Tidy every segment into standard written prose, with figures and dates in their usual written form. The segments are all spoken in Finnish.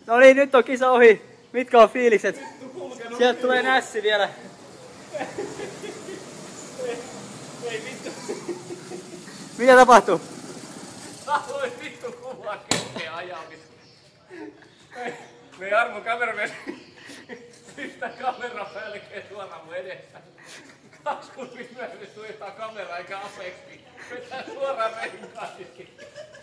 No niin, nyt on kisa ohi. Mitkä on fiilikset? Sieltä tulee nässi vielä. Ei vittu. Mitä tapahtuu? Aloin vittu kuvaa kesken ajamista. Me Jarmo kameramies pistää kameran pälkeen suoraan mun edessä. 20 minuuttia suojaa kameraa eikä apeksi. Vetää suoraan renkaisiin.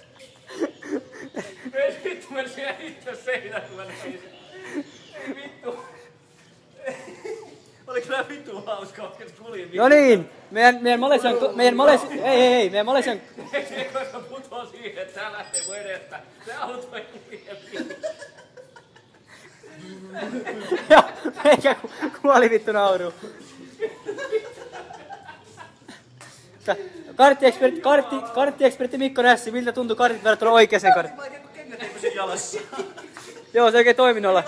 Me vittu mä siellä itse seinään kun mä näin sen. Ei vittu. Oliko nää vittu hauskaa, kun kuljin? No niin, meidän Malesian... Ei, meidän Malesian... Se koska putoo siihen, että tää lähtee mun edestä. Se auto ei kulje vittu. Joo, eikä kuoli vittu nauru. Karttiekspertti Mikko Nässi, miltä tuntui kartit verrattuna oikeeseen karttiin? Vaikea kun kengäteipäsen jalassa. Joo, se oikein toiminnolla.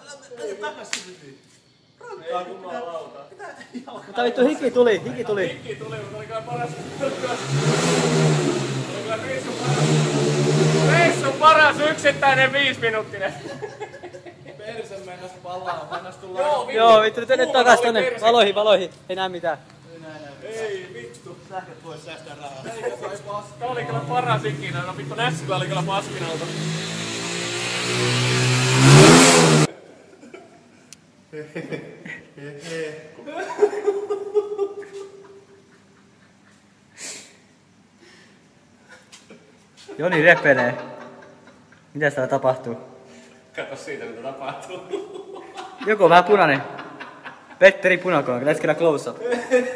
Mutta vittu hiki tuli. Hiki tuli, mutta oli kai paras. Reissun paras yksittäinen 5-minuuttinen. Persen meinas palaa, meinas tulla. Joo, vittu nyt takas tonne. Valoihin. Ei näe mitään. Ei vittu. Sähköt vois säästää rahaa. Tää oli kyllä paras ikinä. No vittu Nässikö oli kyllä paskinalta. Joni repelee. Mitä täällä tapahtuu? Kato siitä mitä tapahtuu. Joku on vähän punainen. Petteri Punakoon, let's get a close up.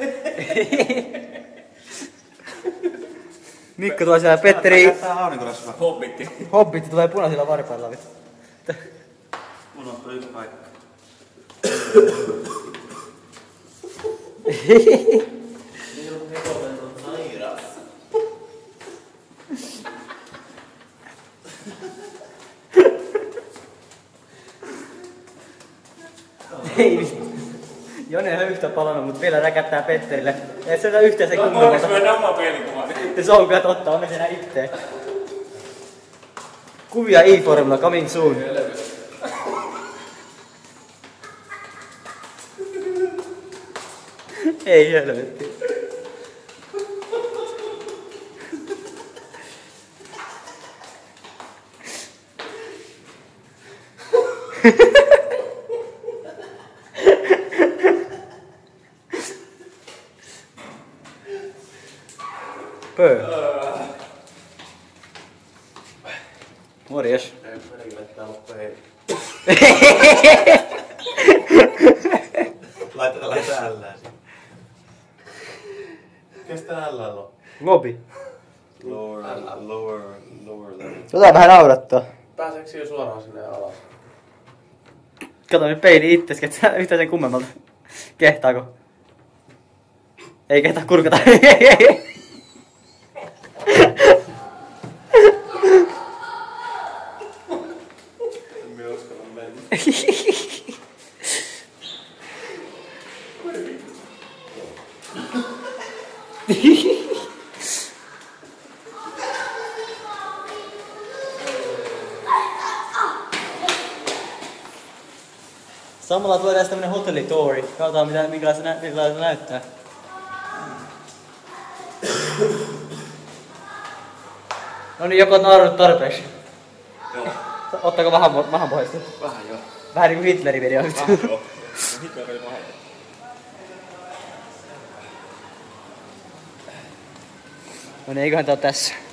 Mikko tuo siellä Petteri... Hobbitti tulee punaisilla varpailla. Unohtui yksi paikka. Ei. Joni on yhtä palannut, mutta vielä räkättää Petterille. Ei se ole yhtään se kummalta. Onks meidän oma peilikuva? Se on kyllä totta, onneksi enää itteen. Kuvia e-formula, coming soon. Ei helvetti. Pöö. Morjes. Ei menekin laittaa loppu hei. Laitetaan ällää siitä. Kestä ällää loppu? Ngobi. Lower level. Jotain vähän naurattaa. Pääseekö jo suoraan sinne alas? Kato nyt peili itses, et sä yhtään sen kummemmalta. Kehtaako? Ei kehtaa kurkata. Emme uskalla mennä. Samalla tuodaan tämmönen hotellitouri. Katsotaan minkälaista näyttää. No niin, joko oot naurannut tarpeeksi? Joo. Ottaako mahan pois? Vähän joo. Vähän niinku Hitlerin video. Vähän joo. Hitler oli paha. No niin, eiköhän tää oo tässä.